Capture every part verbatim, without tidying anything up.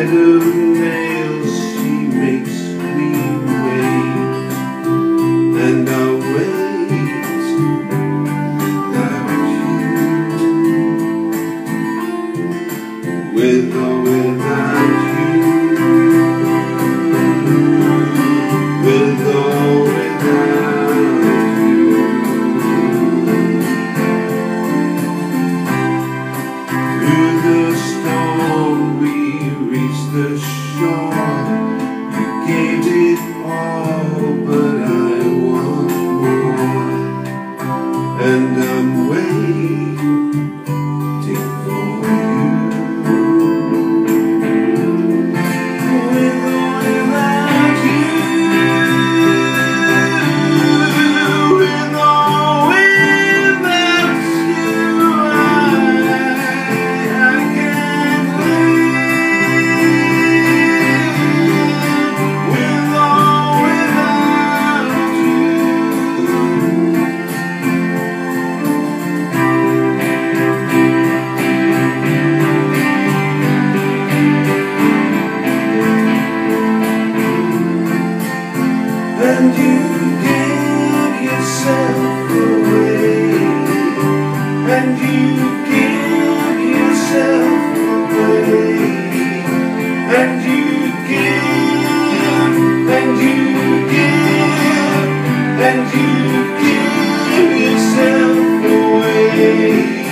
bed of nails she makes me wait, and I'll wait without you, with or without you, with or without you. Through the storm we reached the shore. You gave it all, but I want more, and I'm waiting for you. With or without you, with or without you, I, I can't live. With or without you. And you give yourself away, and you give yourself away, and you give, and you give, and you give yourself away.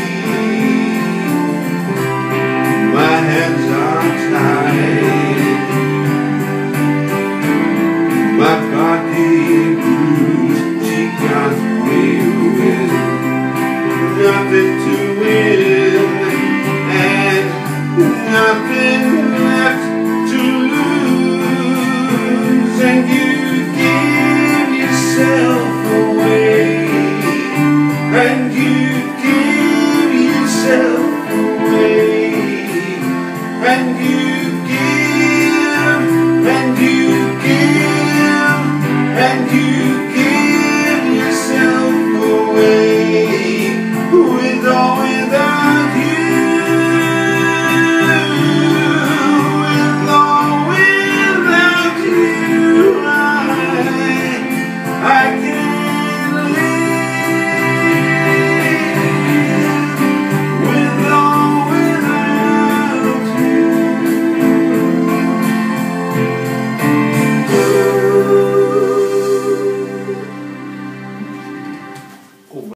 My hands are tied, my body bruised, she got me with nothing to win and nothing left to lose. And you give yourself away, and you give yourself away, and you give, and you give, and you give yourself away, with all